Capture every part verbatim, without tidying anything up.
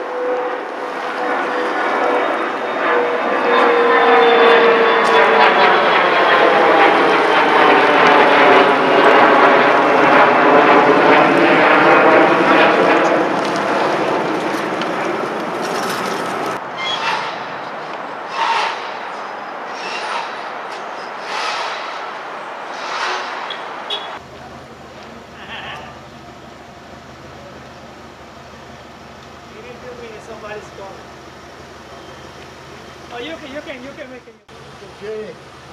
Somebody's coming. Oh, you can, you can, you can make it. Okay.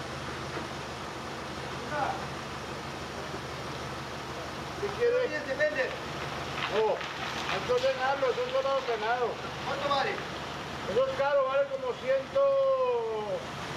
¿Qué quieres? ¿Qué vende? No, esto es venado, es un solo venado. ¿Cuánto vale? Eso es caro, vale como ciento...